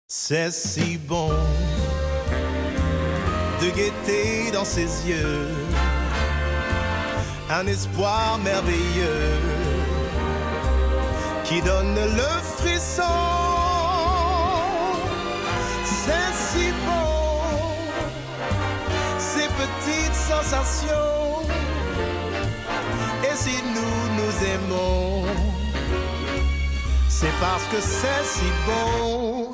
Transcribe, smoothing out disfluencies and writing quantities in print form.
C'est si bon de gaieté dans ses yeux, un espoir merveilleux qui donne le frisson. C'est si bon, ces petites sensations. Et si nous aimons, c'est parce que c'est si bon.